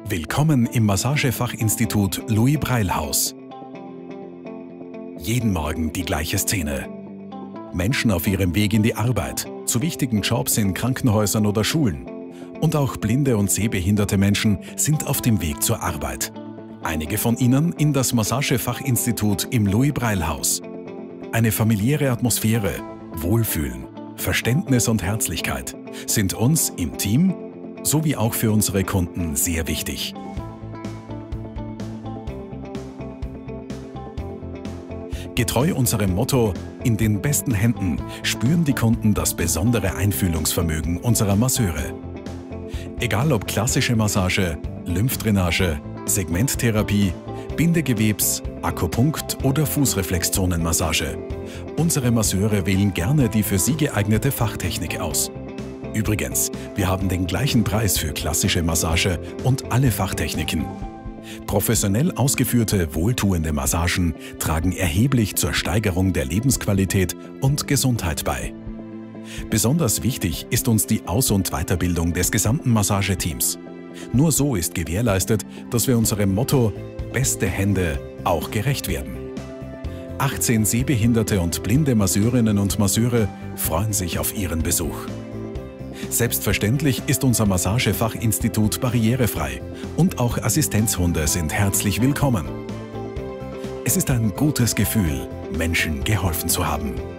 Willkommen im Massagefachinstitut Louis Braille Haus. Jeden Morgen die gleiche Szene. Menschen auf ihrem Weg in die Arbeit, zu wichtigen Jobs in Krankenhäusern oder Schulen. Und auch blinde und sehbehinderte Menschen sind auf dem Weg zur Arbeit. Einige von ihnen in das Massagefachinstitut im Louis Braille Haus. Eine familiäre Atmosphäre, Wohlfühlen, Verständnis und Herzlichkeit sind uns im Team sowie auch für unsere Kunden sehr wichtig. Getreu unserem Motto „In den besten Händen“ spüren die Kunden das besondere Einfühlungsvermögen unserer Masseure. Egal ob klassische Massage, Lymphdrainage, Segmenttherapie, Bindegewebs, Akupunkt- oder Fußreflexzonenmassage. Unsere Masseure wählen gerne die für sie geeignete Fachtechnik aus. Übrigens, wir haben den gleichen Preis für klassische Massage und alle Fachtechniken. Professionell ausgeführte, wohltuende Massagen tragen erheblich zur Steigerung der Lebensqualität und Gesundheit bei. Besonders wichtig ist uns die Aus- und Weiterbildung des gesamten Massageteams. Nur so ist gewährleistet, dass wir unserem Motto „Beste Hände“ auch gerecht werden. 18 sehbehinderte und blinde Masseurinnen und Masseure freuen sich auf Ihren Besuch. Selbstverständlich ist unser Massagefachinstitut barrierefrei und auch Assistenzhunde sind herzlich willkommen. Es ist ein gutes Gefühl, Menschen geholfen zu haben.